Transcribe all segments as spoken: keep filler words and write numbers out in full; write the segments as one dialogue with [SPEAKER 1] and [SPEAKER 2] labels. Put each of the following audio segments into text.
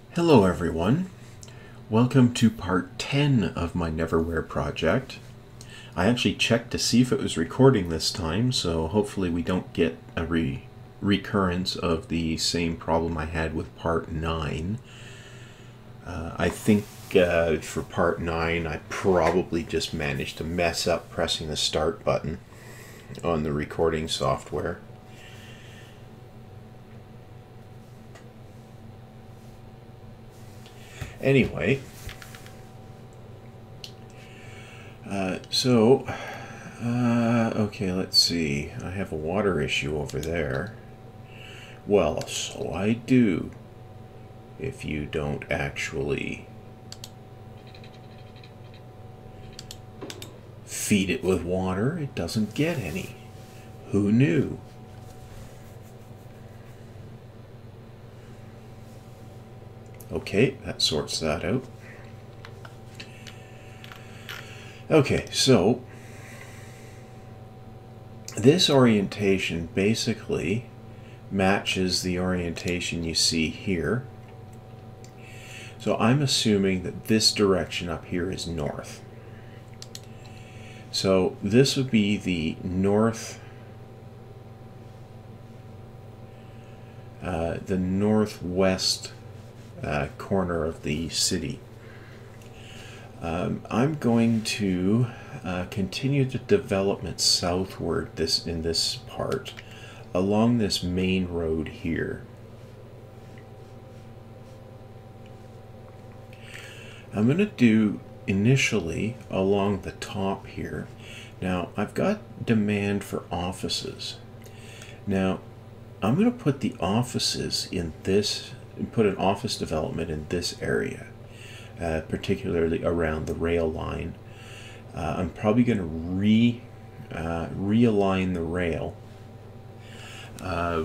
[SPEAKER 1] Hello everyone. Welcome to part ten of my Neverwhere project. I actually checked to see if it was recording this time, so hopefully we don't get a re recurrence of the same problem I had with part nine. Uh, I think uh, for part nine I probably just managed to mess up pressing the start button on the recording software. Anyway, uh, so, uh, okay, let's see. I have a water issue over there. Well, so I do. If you don't actually feed it with water, it doesn't get any. Who knew? Okay, that sorts that out. Okay, so this orientation basically matches the orientation you see here. So I'm assuming that this direction up here is north. So this would be the north, uh, the northwest Uh, corner of the city. Um, I'm going to uh, continue the development southward this in this part along this main road here. I'm going to do initially along the top here. Now I've got demand for offices. Now I'm going to put the offices in this put an office development in this area, uh, particularly around the rail line. Uh, I'm probably going to re uh, realign the rail uh,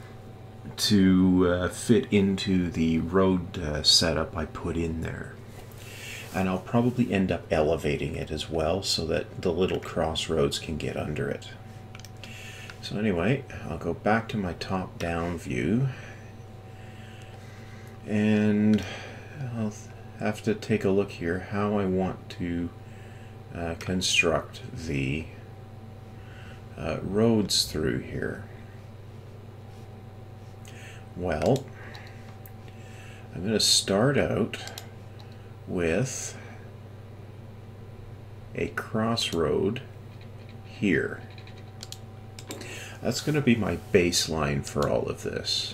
[SPEAKER 1] to uh, fit into the road uh, setup I put in there. And I'll probably end up elevating it as well so that the little crossroads can get under it. So anyway, I'll go back to my top-down view. And I'll have to take a look here how I want to uh, construct the uh, roads through here. Well, I'm going to start out with a crossroad here. That's going to be my baseline for all of this.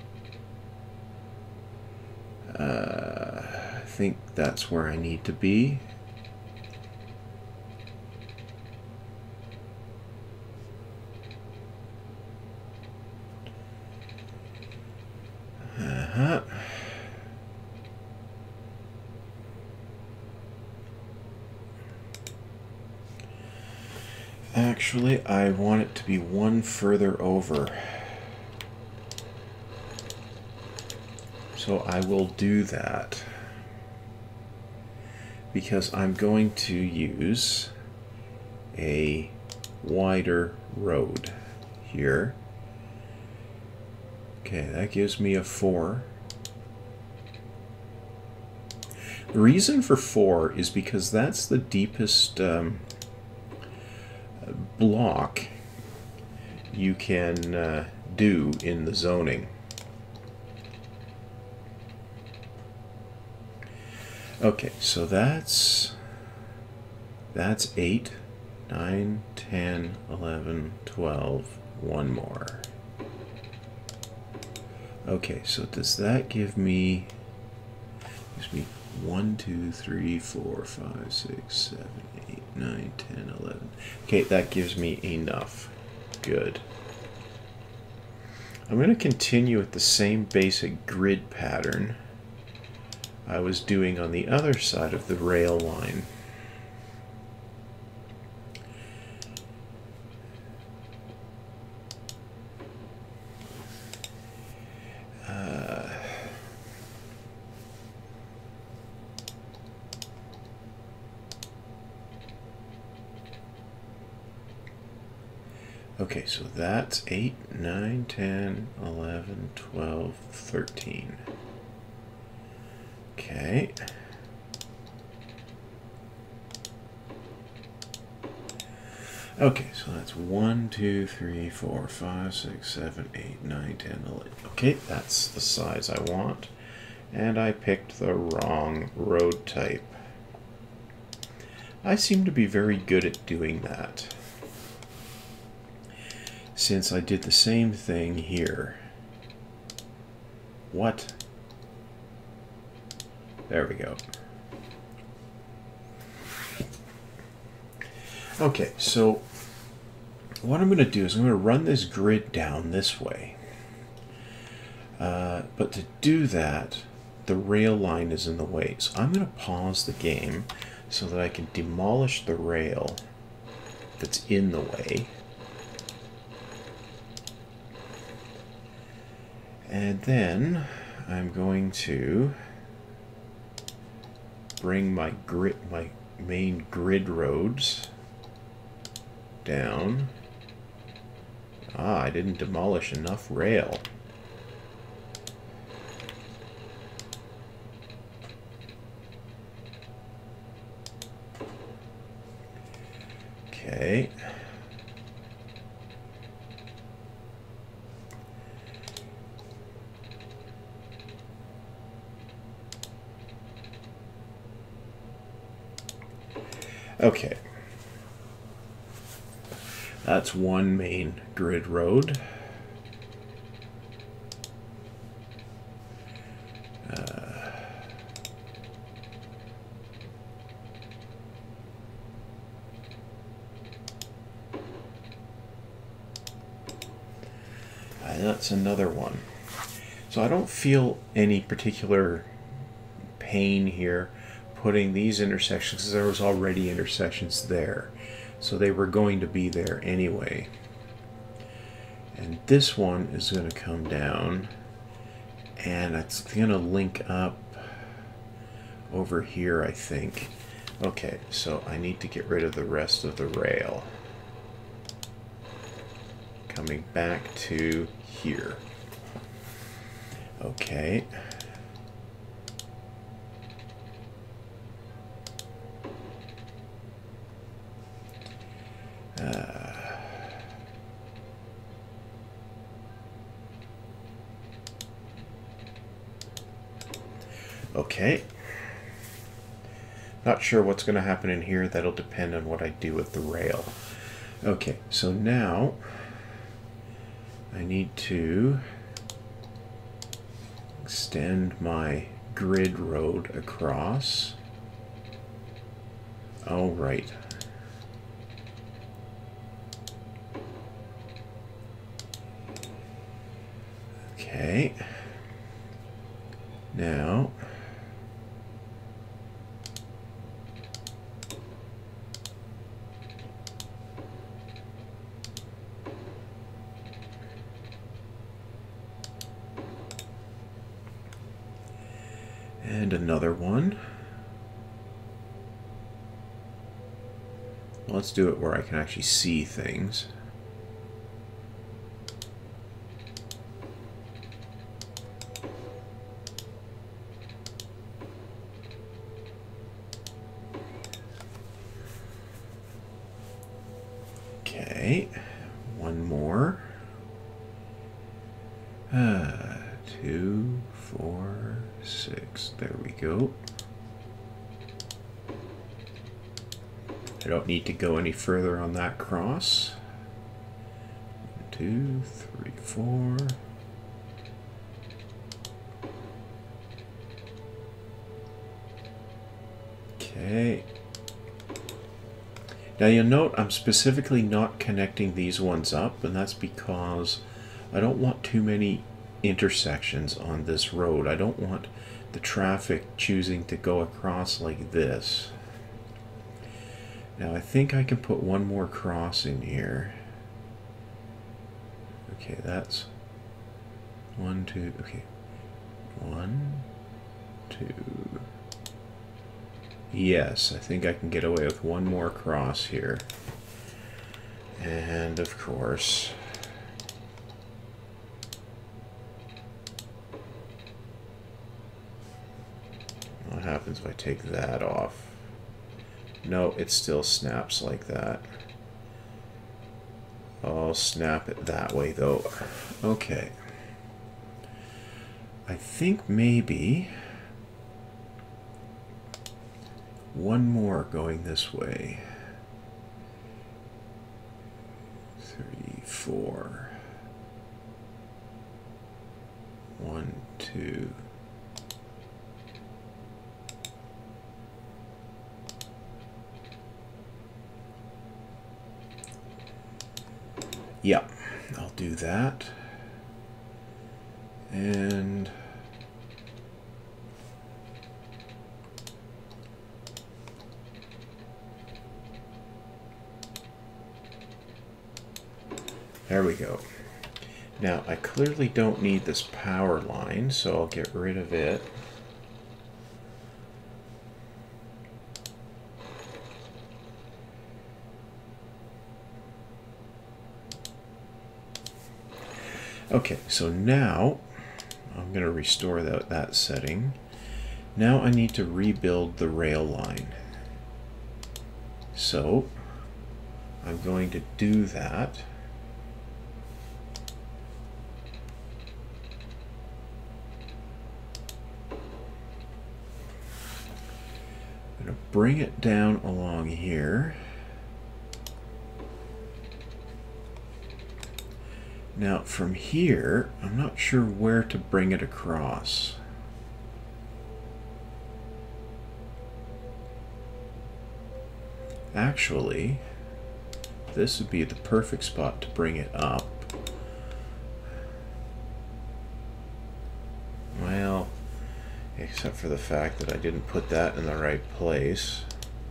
[SPEAKER 1] Uh, I think that's where I need to be. Uh-huh. Actually, I want it to be one further over. So I will do that because I'm going to use a wider road here. Okay, that gives me a four. The reason for four is because that's the deepest um, block you can uh, do in the zoning. Okay, so that's that's eight, nine, ten, eleven, twelve, one more. Okay, so does that give me gives me one, two, three, four, five, six, seven, eight, nine, ten, eleven. Okay, that gives me enough. Good. I'm going to continue with the same basic grid pattern I was doing on the other side of the rail line. Uh, okay, so that's eight, nine, ten, eleven, twelve, thirteen. Okay. Okay, so that's one, two, three, four, five, six, seven, eight, nine, ten, eleven. Okay, that's the size I want. And I picked the wrong road type. I seem to be very good at doing that, since I did the same thing here. What? There we go. Okay, so what I'm going to do is I'm going to run this grid down this way. Uh, but to do that, the rail line is in the way. So I'm going to pause the game so that I can demolish the rail that's in the way. And then I'm going to bring my grid, my main grid roads down. Ah, I didn't demolish enough rail. Okay. Okay. That's one main grid road. Uh, that's another one. So I don't feel any particular pain here putting these intersections, because there was already intersections there. So they were going to be there anyway. And this one is going to come down, and it's going to link up over here, I think. Okay, so I need to get rid of the rest of the rail. Coming back to here. Okay. Uh, okay. Not sure what's going to happen in here. That'll depend on what I do with the rail. Okay, so now I need to extend my grid road across. Oh, right. Okay. Now, and another one. Let's do it where I can actually see things. Okay, one more. Uh, two, four, six. There we go. I don't need to go any further on that cross. One, two, three, four. Okay. Now you'll note I'm specifically not connecting these ones up, and that's because I don't want too many intersections on this road. I don't want the traffic choosing to go across like this. Now I think I can put one more cross in here. Okay, that's one, two, okay. One, two. Yes, I think I can get away with one more cross here. And of course, happens if I take that off? No, it still snaps like that. I'll snap it that way though. Okay. I think maybe one more going this way. thirty-four. One, two. Yep, I'll do that. And there we go. Now, I clearly don't need this power line, so I'll get rid of it. Okay, so now I'm going to restore that, that setting. Now I need to rebuild the rail line. So I'm going to do that. I'm going to bring it down along here. Now from here, I'm not sure where to bring it across. Actually, this would be the perfect spot to bring it up. Well, except for the fact that I didn't put that in the right place.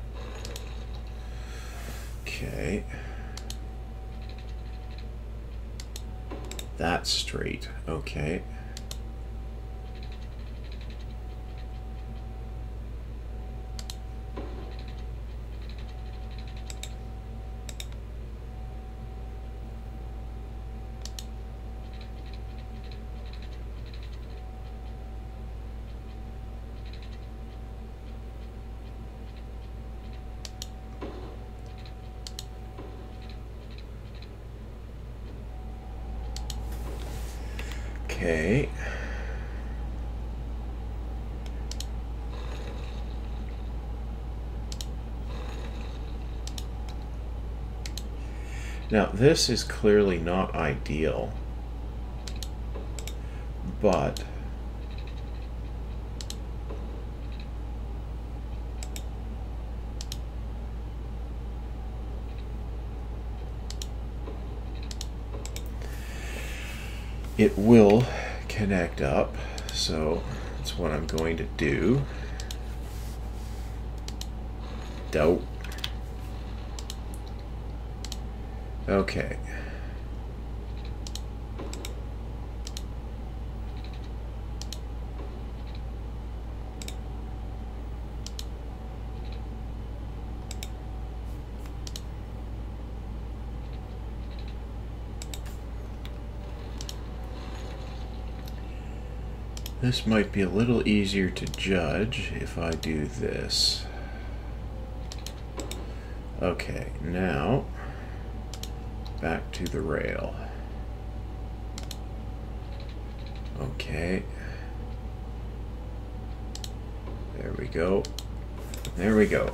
[SPEAKER 1] Okay. That's straight. Okay. Okay. Now this is clearly not ideal, but it will connect up, so that's what I'm going to do. Dope. Okay. This might be a little easier to judge if I do this. Okay, now back to the rail. Okay. There we go. There we go.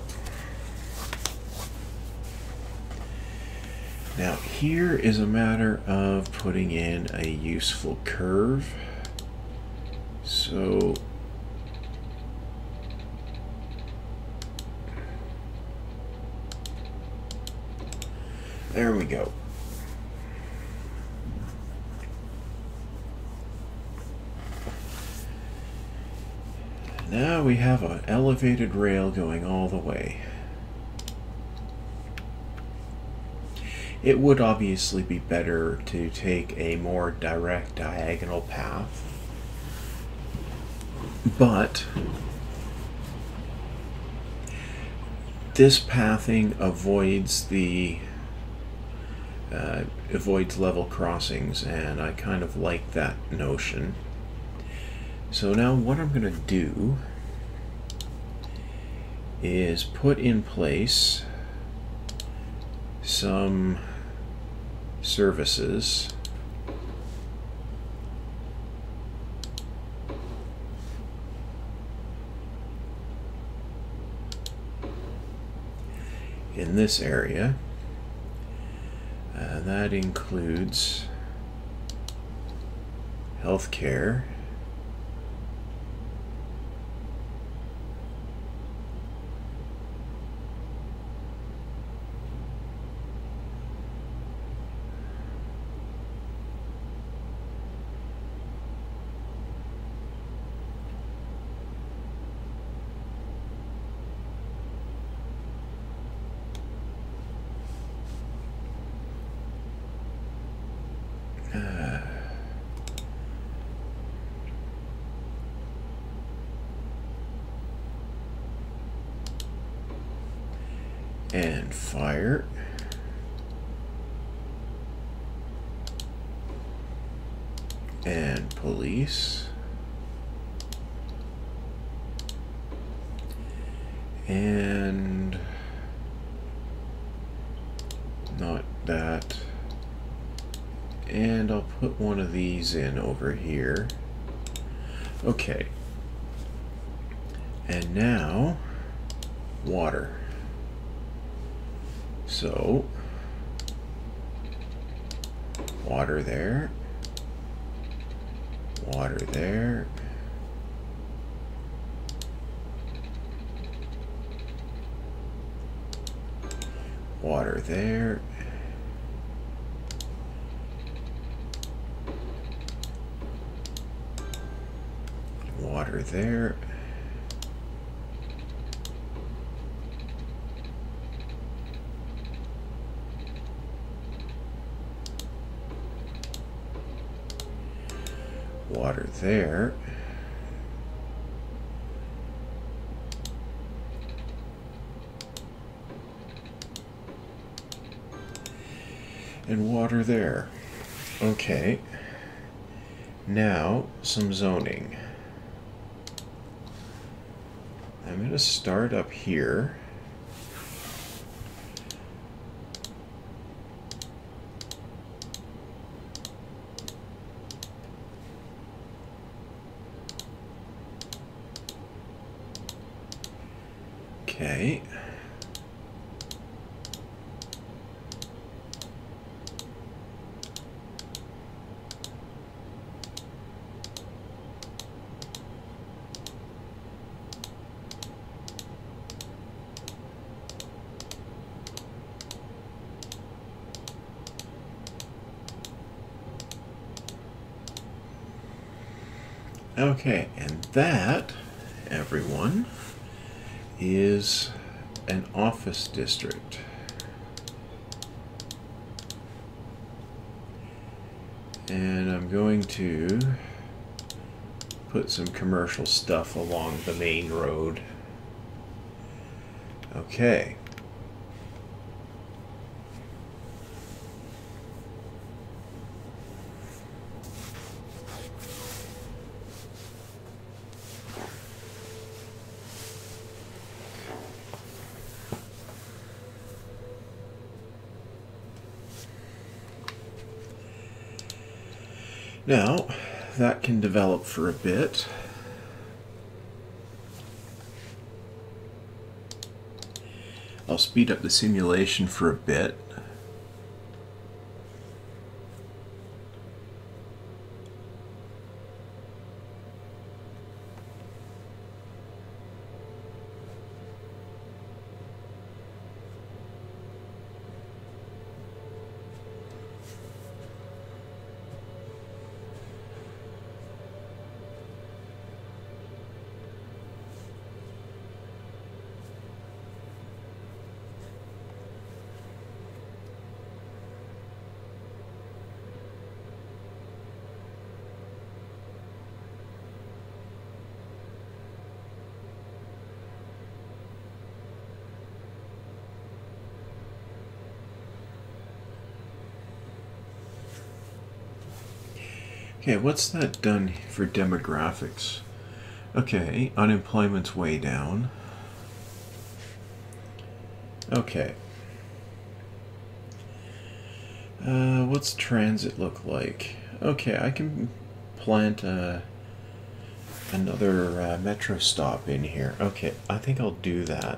[SPEAKER 1] Now here is a matter of putting in a useful curve. So there we go. Now we have an elevated rail going all the way. It would obviously be better to take a more direct diagonal path, but this pathing avoids the uh, avoids level crossings, and I kind of like that notion. So now what I'm going to do is put in place some services in this area. Uh, that includes healthcare, and fire, and police, and not that, and I'll put one of these in over here. Okay, and now water. So water there, water there, water there, water there, water there, and water there. Okay, now some zoning. I'm going to start up here. Okay. Okay, and that, everyone, is an office district. And I'm going to put some commercial stuff along the main road. Okay. Now, that can develop for a bit. I'll speed up the simulation for a bit. Okay, what's that done for demographics? Okay, unemployment's way down. Okay. Uh, what's transit look like? Okay, I can plant uh, another uh, metro stop in here. Okay, I think I'll do that.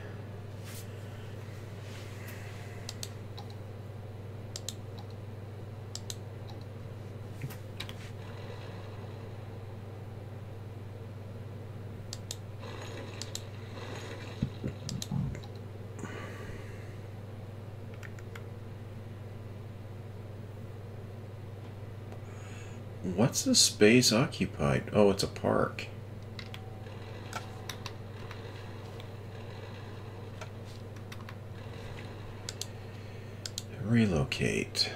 [SPEAKER 1] What's the space occupied? Oh, it's a park. Relocate.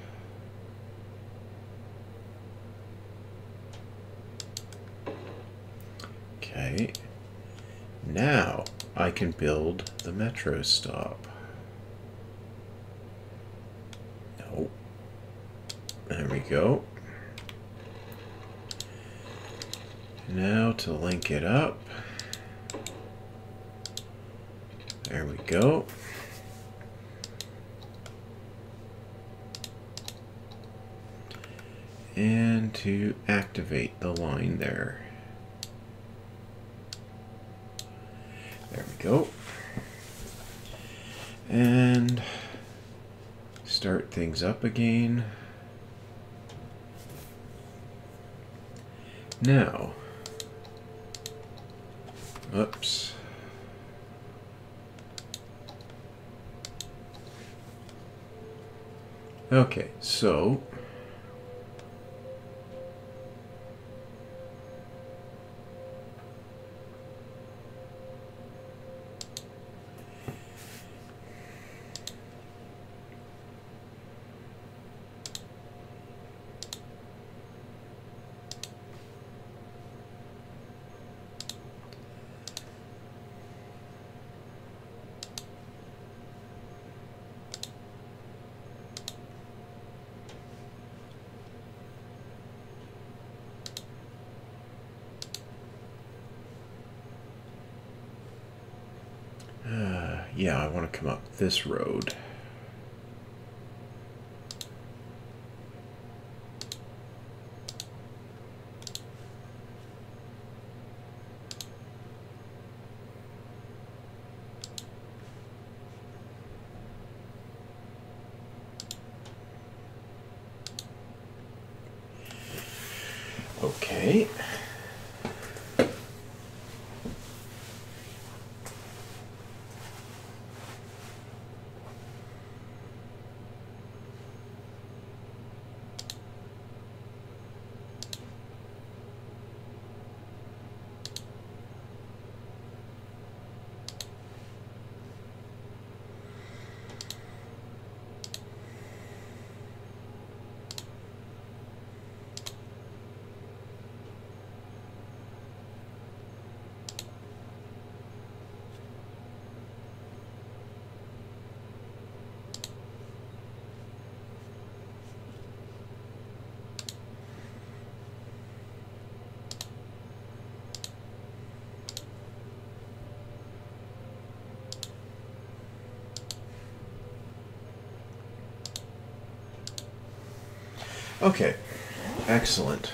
[SPEAKER 1] Okay. Now I can build the metro stop. No. There we go. Now to link it up. There we go. And to activate the line there. There we go. And start things up again. Now, oops. Okay, so Uh, yeah, I want to come up this road. Okay. Okay, excellent.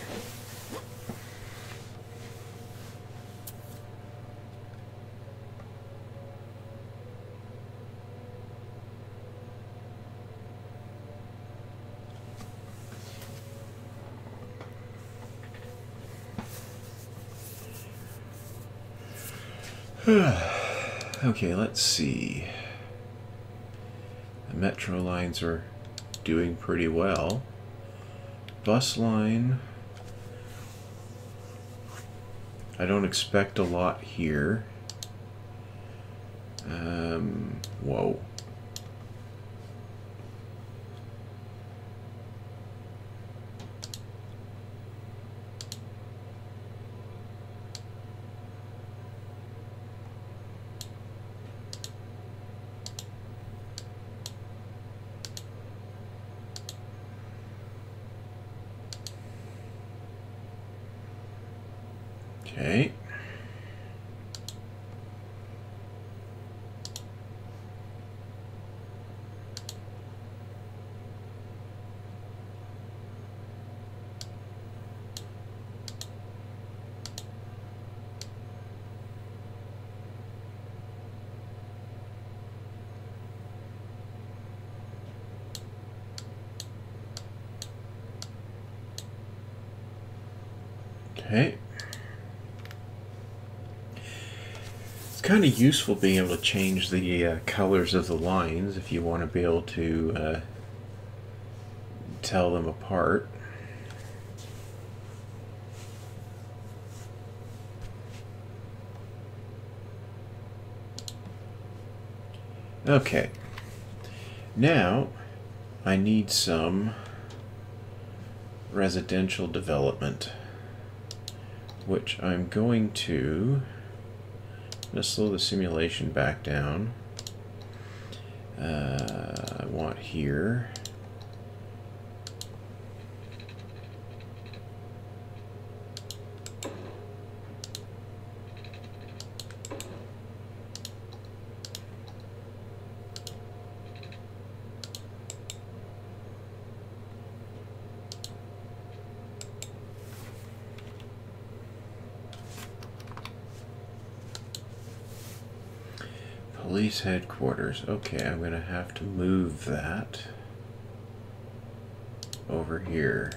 [SPEAKER 1] Okay, let's see. The metro lines are doing pretty well. Bus line, I don't expect a lot here. Um, whoa. Okay. Okay. It's kind of useful being able to change the uh, colors of the lines if you want to be able to uh, tell them apart. Okay. Now I need some residential development, which I'm going to, I'm going to slow the simulation back down. Uh, I want here. Police headquarters. Okay, I'm going to have to move that over here.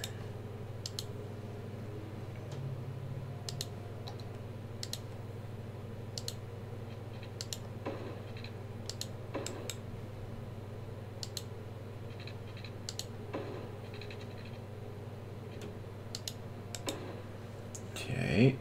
[SPEAKER 1] Okay.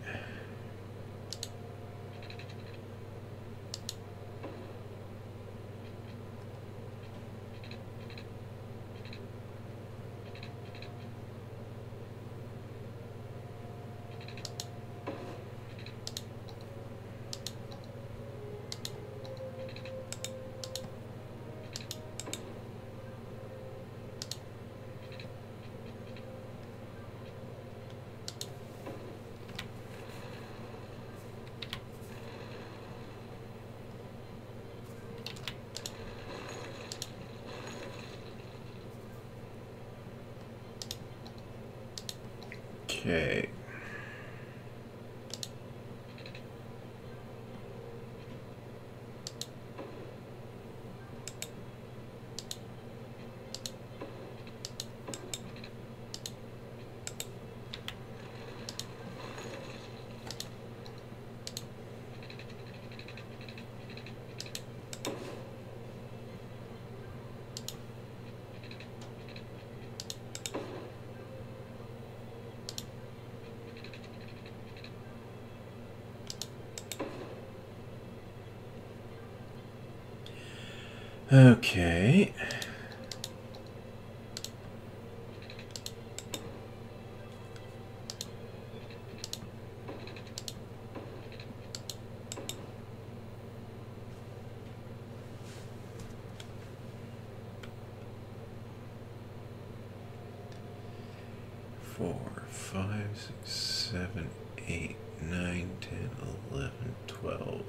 [SPEAKER 1] Okay. Okay. Four, five, six, seven, eight, nine, ten, eleven, twelve.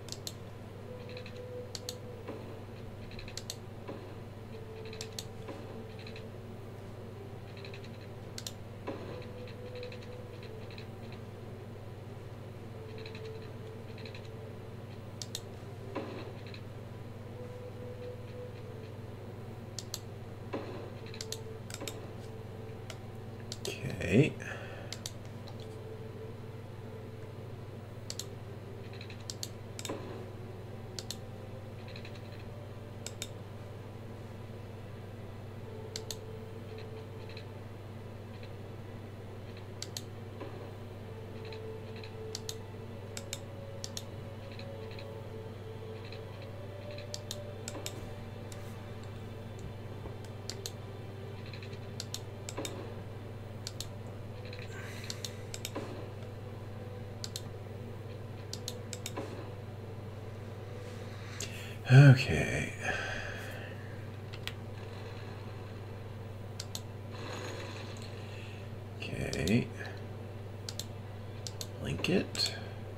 [SPEAKER 1] Okay. Okay. Okay. Link it.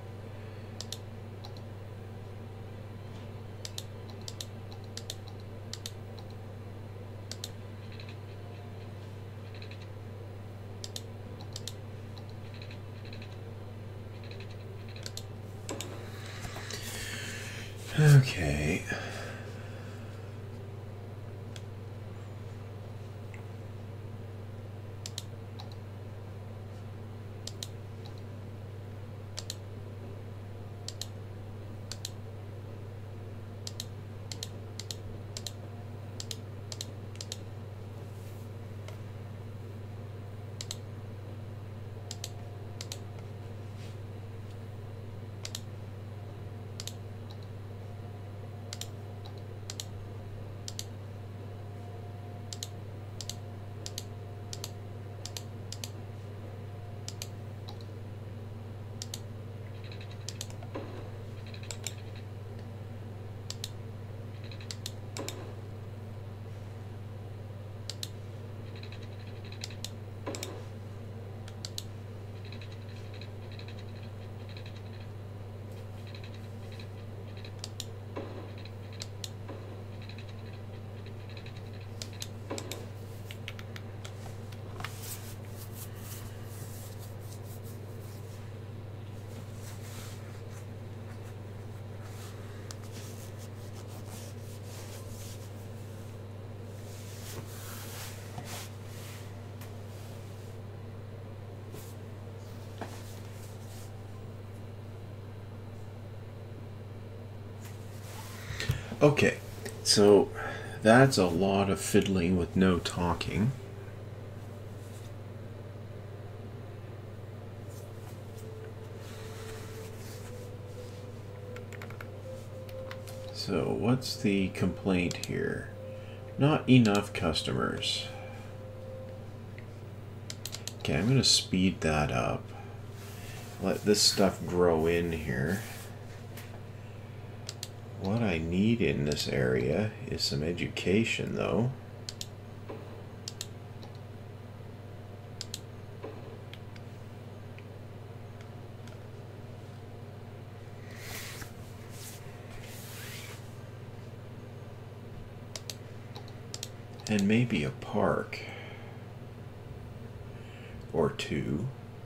[SPEAKER 1] Okay. Okay, so that's a lot of fiddling with no talking. So what's the complaint here? Not enough customers. Okay, I'm going to speed that up. Let this stuff grow in here. What I need in this area is some education, though. And maybe a park or two.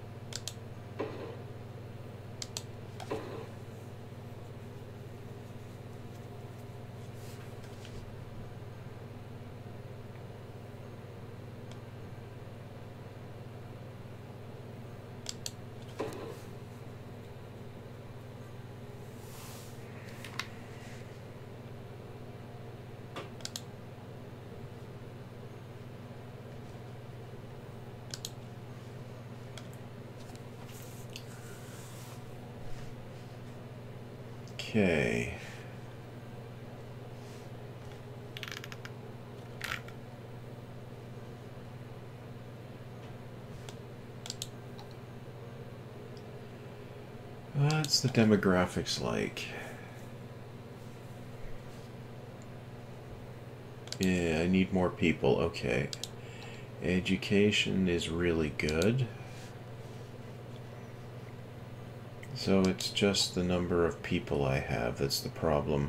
[SPEAKER 1] Okay. What's the demographics like? Yeah, I need more people. Okay. Education is really good. So it's just the number of people I have that's the problem.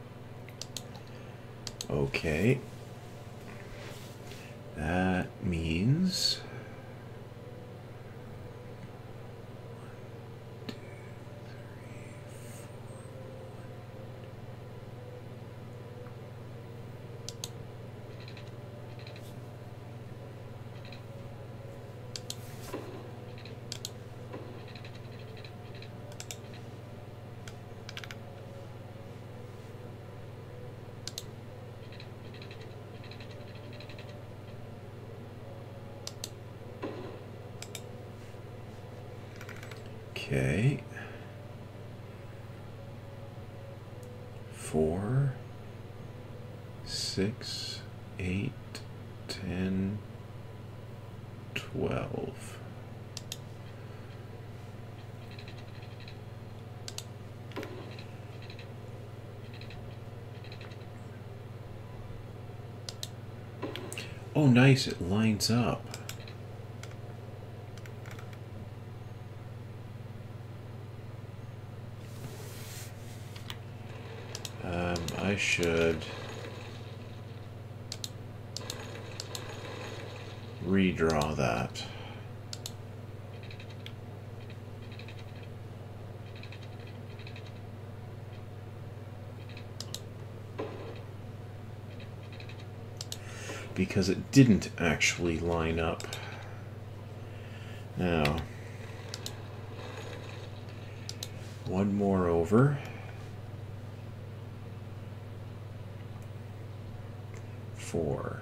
[SPEAKER 1] Okay. That means... Okay. Four, six, eight, ten, twelve. Oh, nice, it lines up. Um, I should redraw that. Because it didn't actually line up. Now, one more over. Four.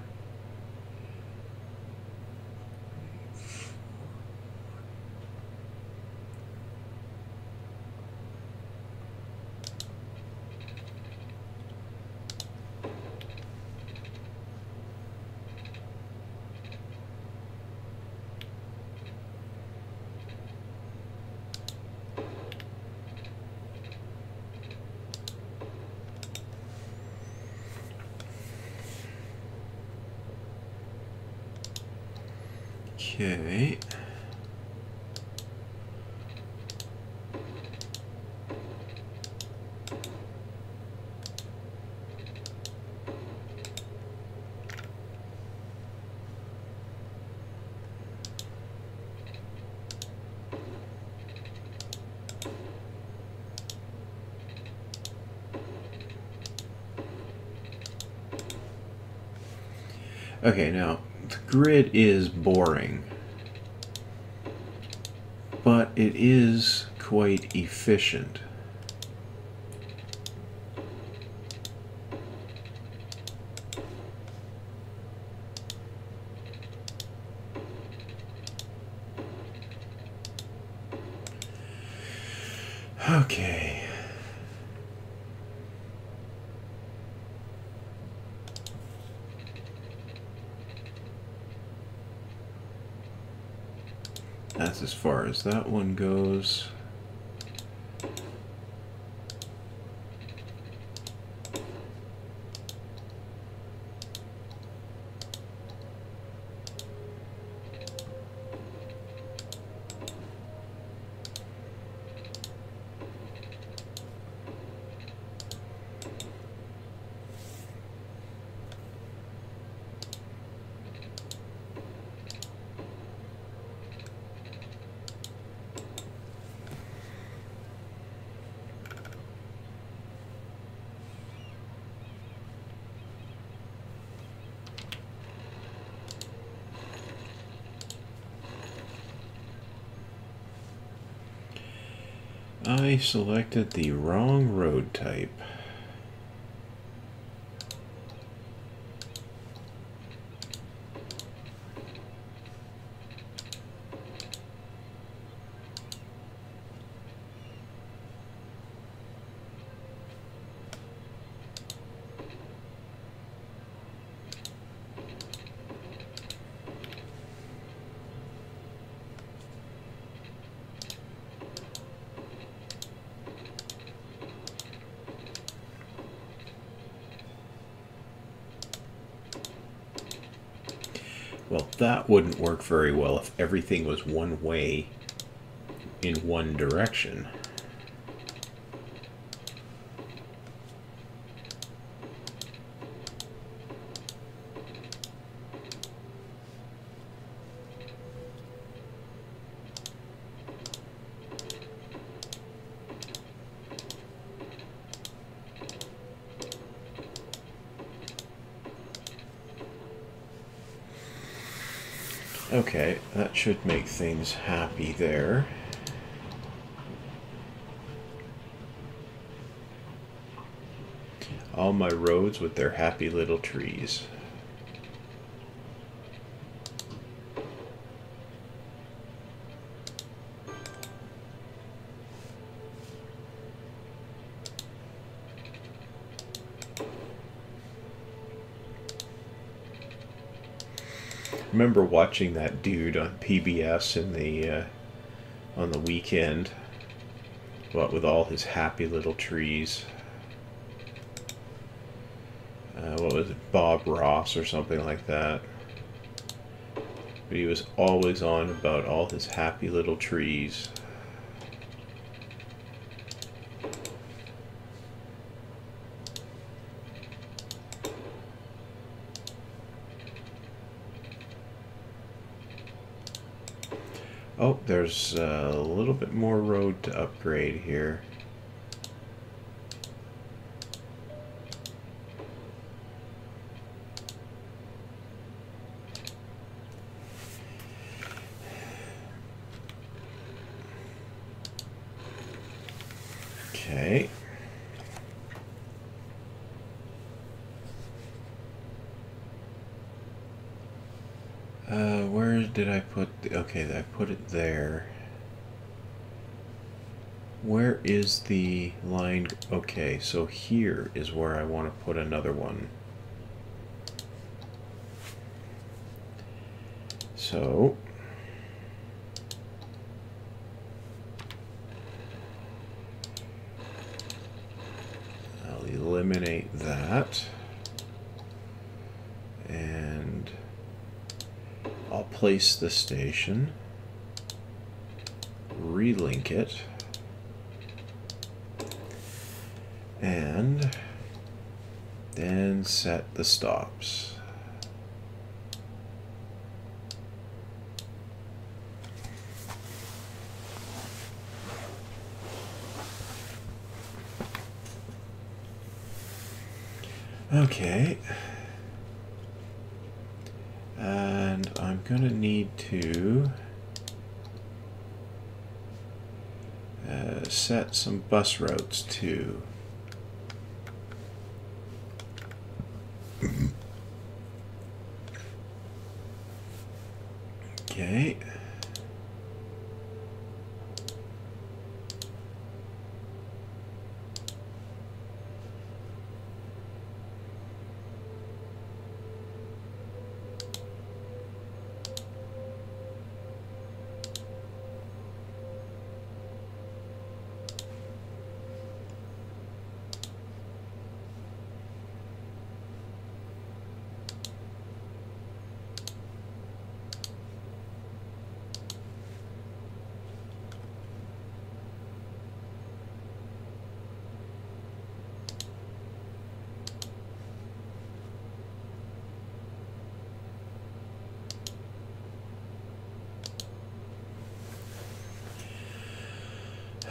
[SPEAKER 1] Okay. Okay, now, the grid is boring, but it is quite efficient. Okay. That's as far as that one goes. I selected the wrong road type. Well, that wouldn't work very well if everything was one way in one direction. Okay, that should make things happy there. All my roads with their happy little trees. I remember watching that dude on P B S in the uh, on the weekend, what with all his happy little trees. Uh, what was it, Bob Ross or something like that? But he was always on about all his happy little trees. Oh, there's a little bit more road to upgrade here. Okay. Uh, where did I put the, okay, I put it there. Where is the line? Okay, so here is where I want to put another one. So I'll eliminate that. And I'll place the station, relink it, and then set the stops. Okay. And I'm gonna need to uh, set some bus routes too. Okay.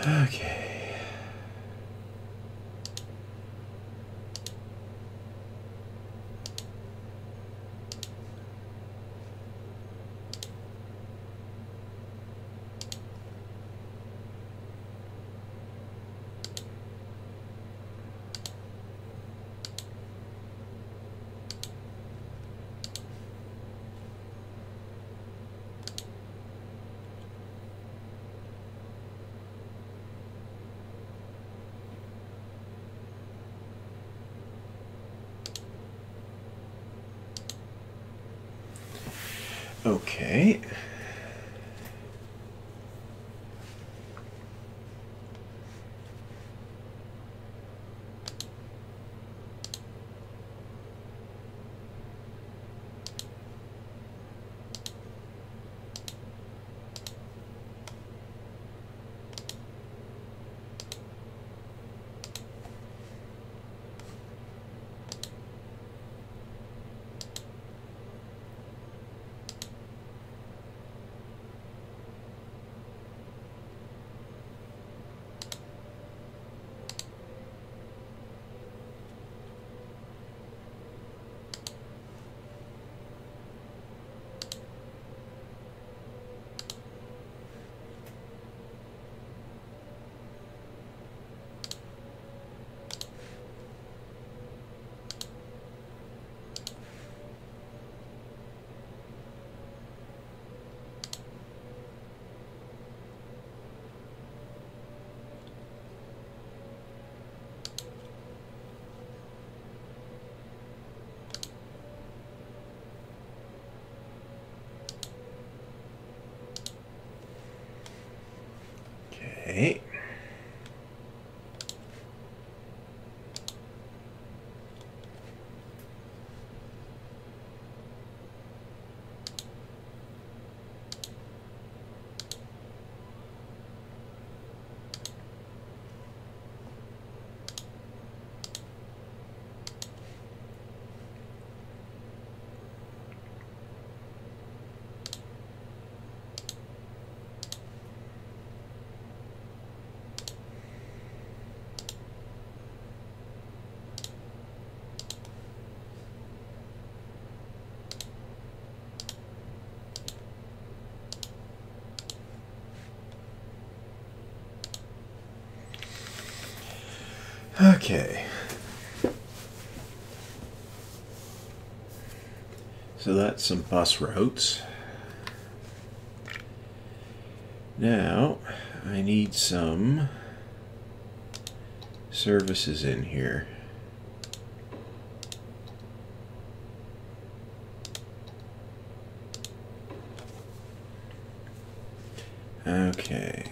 [SPEAKER 1] Okay. Okay. Okay. Okay. So that's some bus routes. Now, I need some services in here. Okay.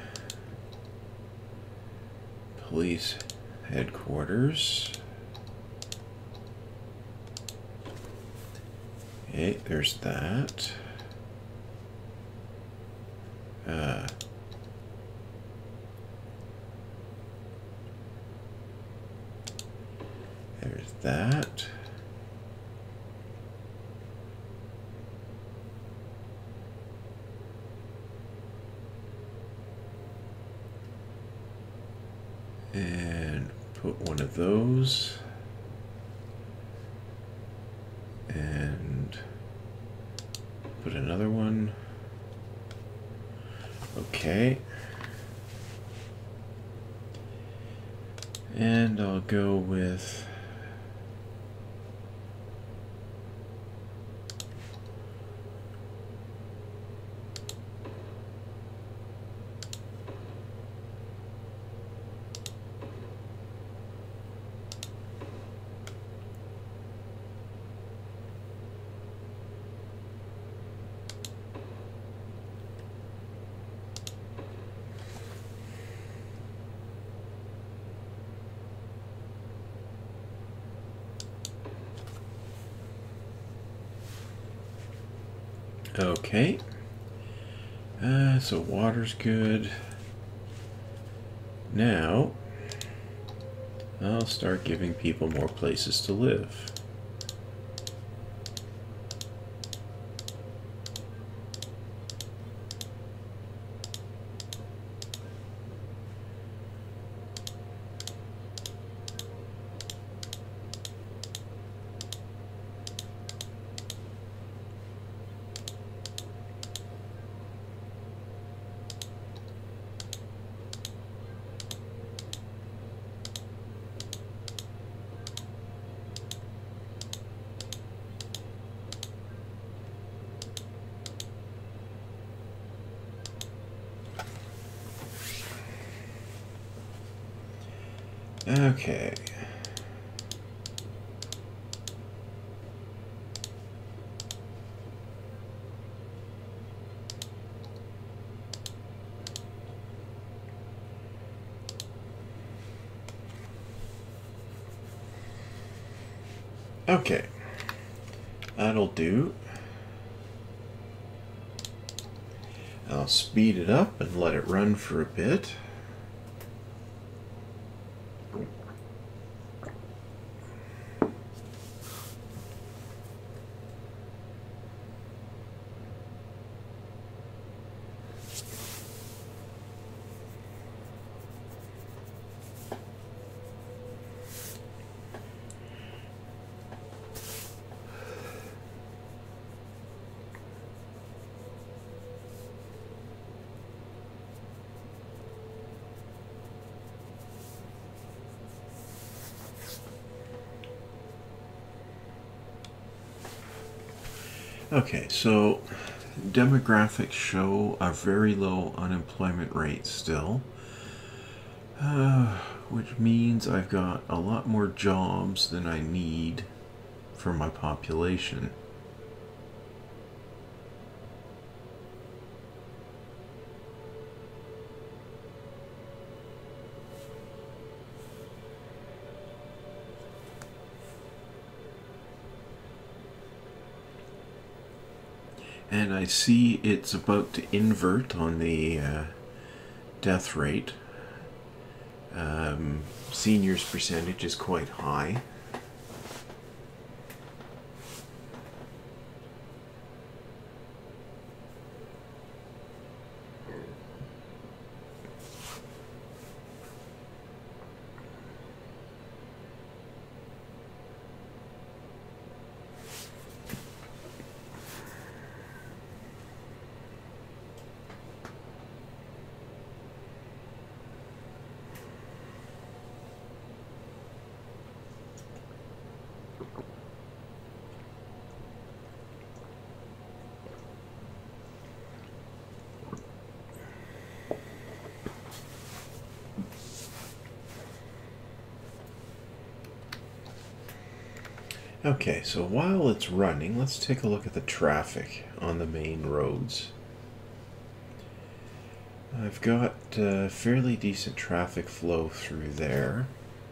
[SPEAKER 1] Police headquarters. Okay, there's that. Uh, there's that. And put one of those. And put another one. Okay. And I'll go with okay. Uh, so water's good. Now, I'll start giving people more places to live. Okay. Okay. That'll do. I'll speed it up and let it run for a bit. Okay, so demographics show a very low unemployment rate still, uh, which means I've got a lot more jobs than I need for my population. And I see it's about to invert on the uh, death rate. Um, seniors percentage is quite high. Okay, so while it's running, let's take a look at the traffic on the main roads. I've got uh, fairly decent traffic flow through there.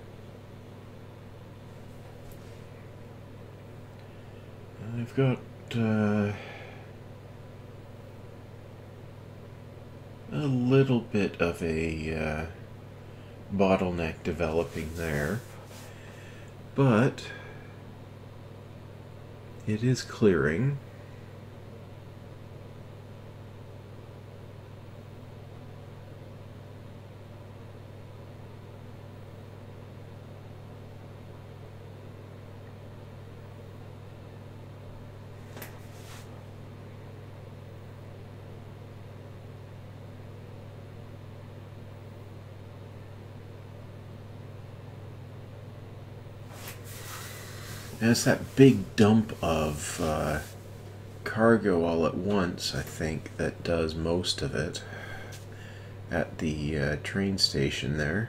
[SPEAKER 1] I've got uh, a little bit of a uh, bottleneck developing there, but it is clearing. And it's that big dump of uh, cargo all at once, I think, that does most of it at the uh, train station there.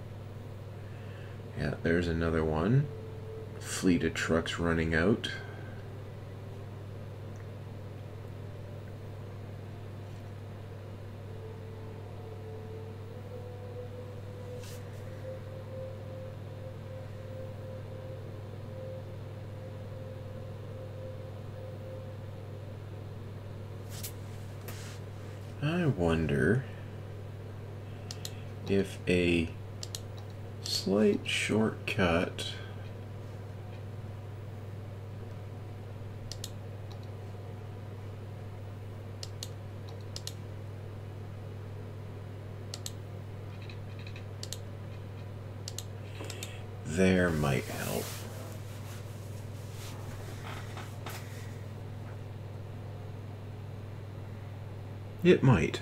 [SPEAKER 1] Yeah, there's another one. Fleet of trucks running out. I wonder if a slight shortcut there might help. It might.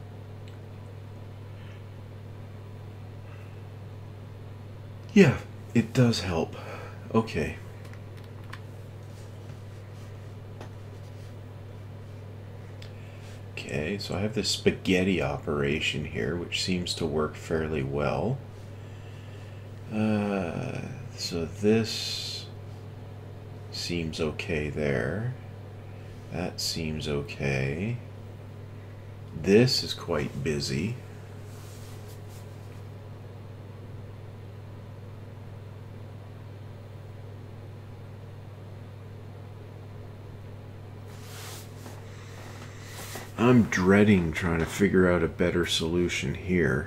[SPEAKER 1] Yeah, it does help. Okay. Okay, so I have this spaghetti operation here, which seems to work fairly well. Uh, so this seems okay there. That seems okay. This is quite busy. I'm dreading trying to figure out a better solution here.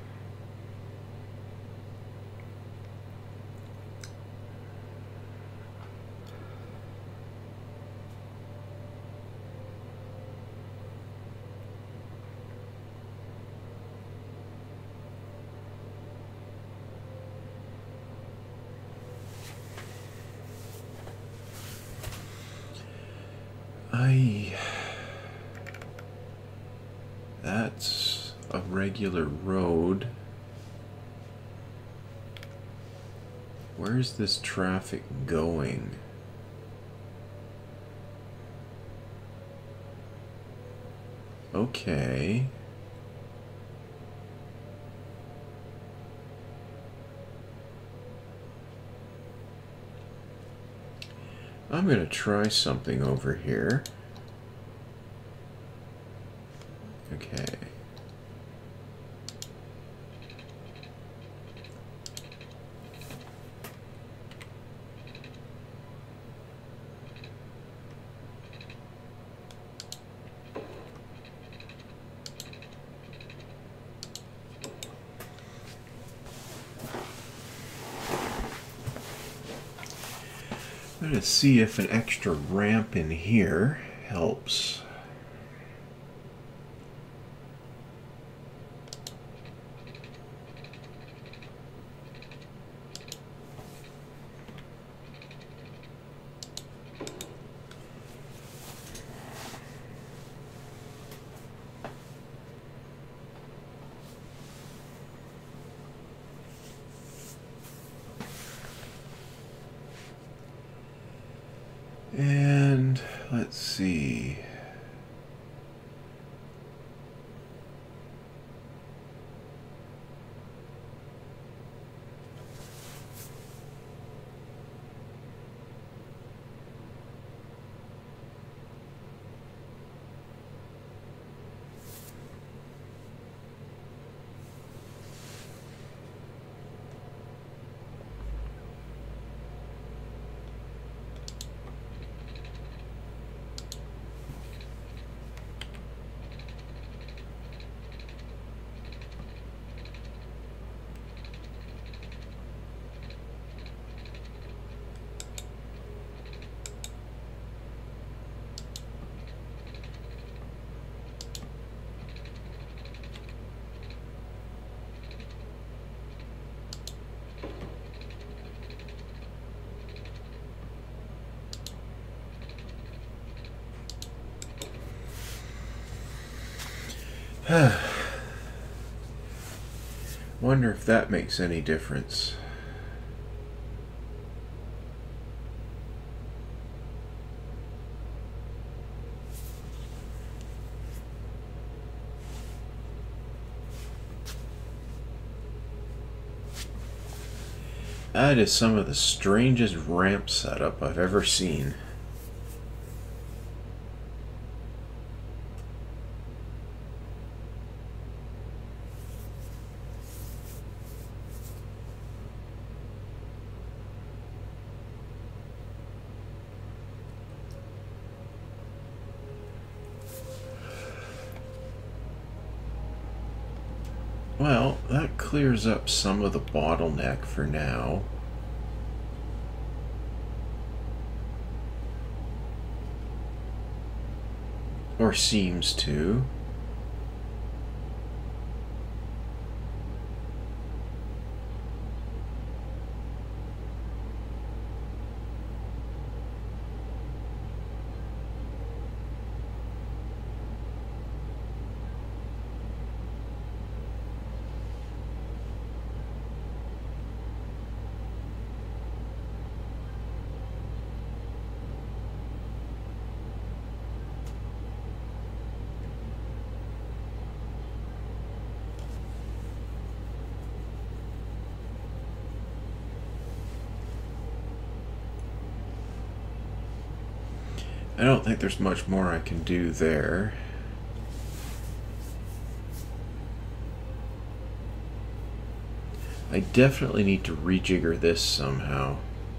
[SPEAKER 1] I... That's a regular road. Where's this traffic going? Okay. I'm gonna try something over here. Okay. I'm going to see if an extra ramp in here helps. And let's see. Wonder if that makes any difference. That is some of the strangest ramp setup I've ever seen. Well, that clears up some of the bottleneck for now. Or seems to. I don't think there's much more I can do there. I definitely need to rejigger this somehow.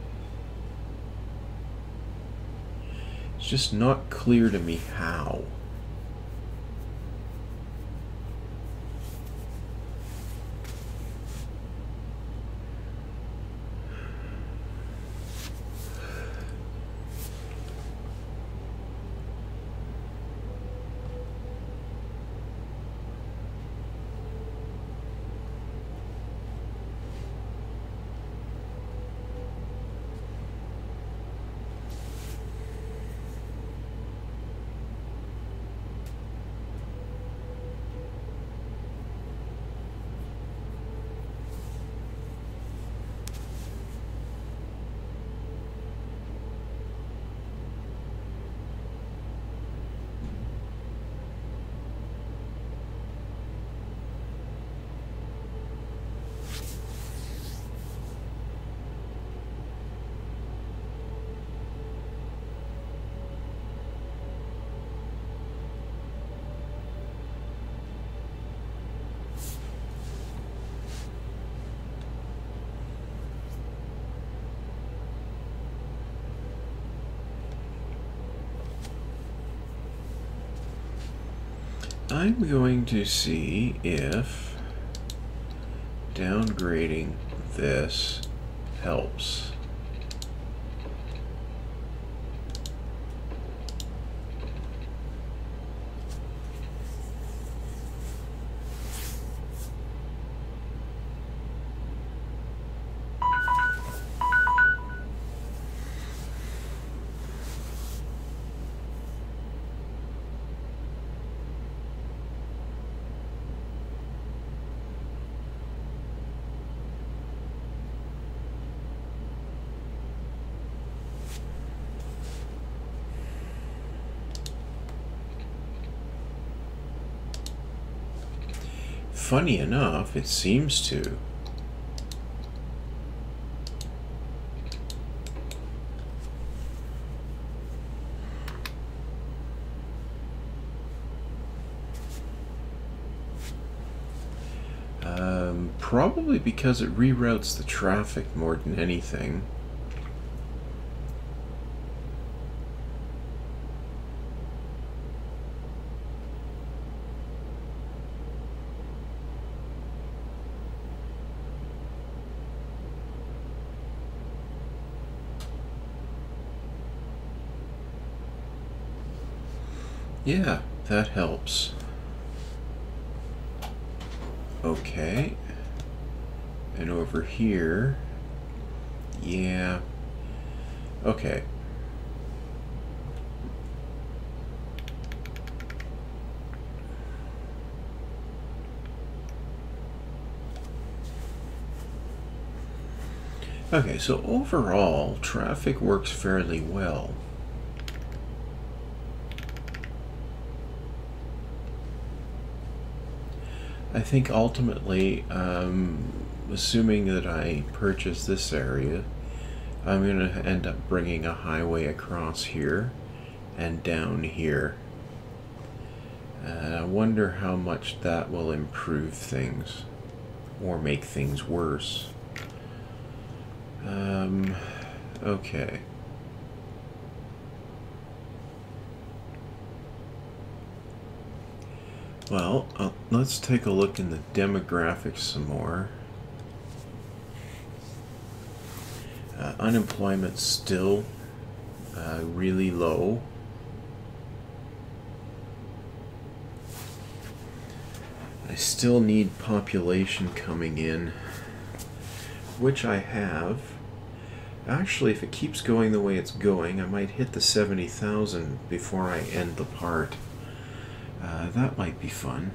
[SPEAKER 1] It's just not clear to me how. I'm going to see if downgrading this helps. Funny enough, it seems to. Um, probably because it reroutes the traffic more than anything. Yeah, that helps. Okay. And over here, yeah. Okay. Okay, so overall, traffic works fairly well. I think ultimately, um, assuming that I purchase this area, I'm going to end up bringing a highway across here and down here. And I wonder how much that will improve things or make things worse. Um, okay. Well, uh, let's take a look in the demographics some more. Uh, unemployment's still uh, really low. I still need population coming in, which I have. Actually, if it keeps going the way it's going, I might hit the seventy thousand before I end the part. Uh, that might be fun.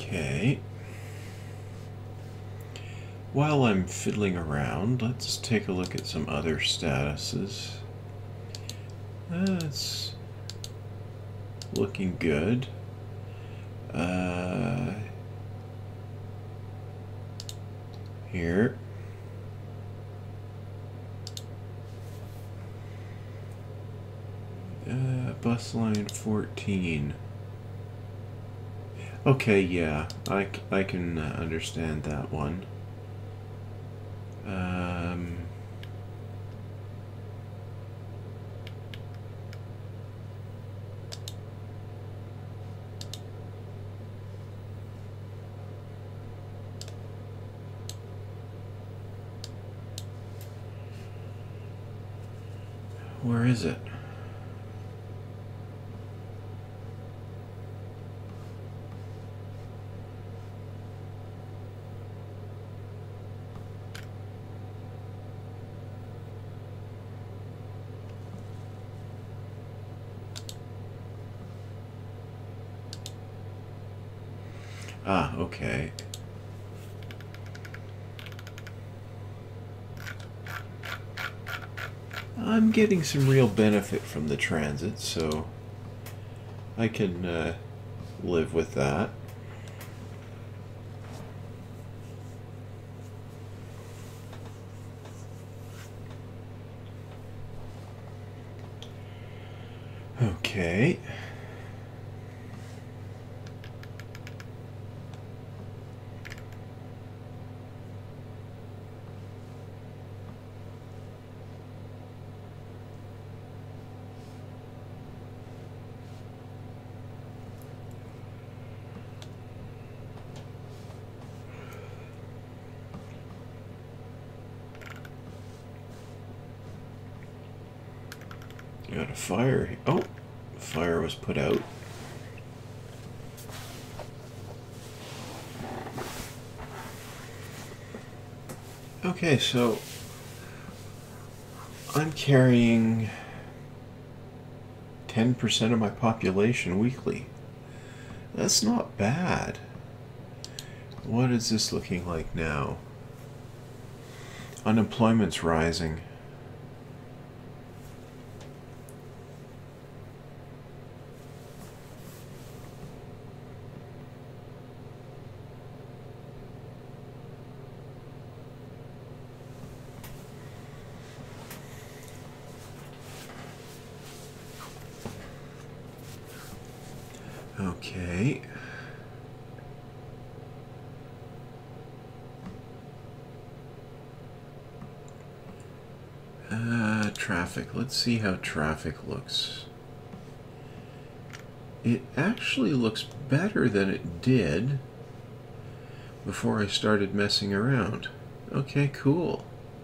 [SPEAKER 1] Okay. While I'm fiddling around, let's take a look at some other statuses. That's looking good. Uh, here. Uh, bus line fourteen. Okay, yeah, I, I can uh, understand that one. Um, where is it? Ah, okay. I'm getting some real benefit from the transit, so I can uh, live with that. Okay. Got a fire. Oh, fire was put out. Okay, so I'm carrying ten percent of my population weekly. That's not bad. What is this looking like now? Unemployment's rising. Okay. Uh, traffic. Let's see how traffic looks. It actually looks better than it did before I started messing around. Okay, cool.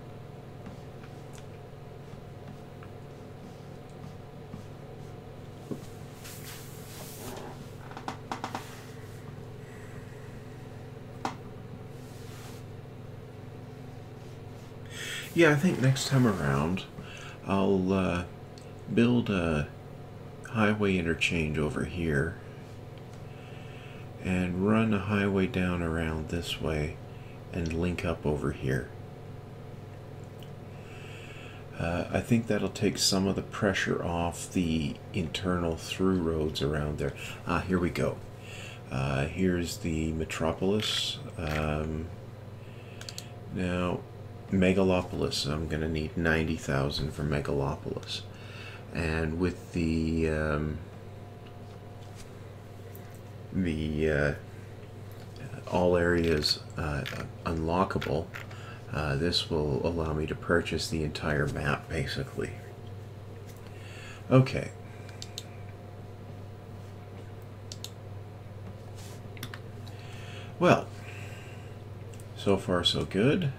[SPEAKER 1] Yeah, I think next time around I'll uh, build a highway interchange over here and run a highway down around this way and link up over here. Uh, I think that'll take some of the pressure off the internal through roads around there. Ah, here we go. Uh, here's the metropolis. Um, now, Megalopolis, I'm going to need ninety thousand for Megalopolis. And with the um, the uh, all areas uh, unlockable, uh, this will allow me to purchase the entire map, basically. Okay. Well, so far so good.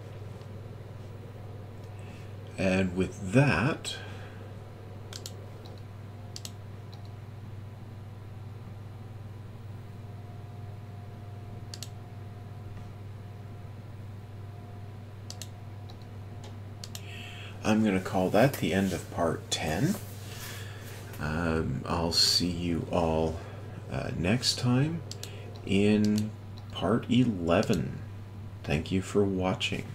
[SPEAKER 1] And with that, I'm going to call that the end of part ten. Um, I'll see you all uh, next time in part eleven. Thank you for watching.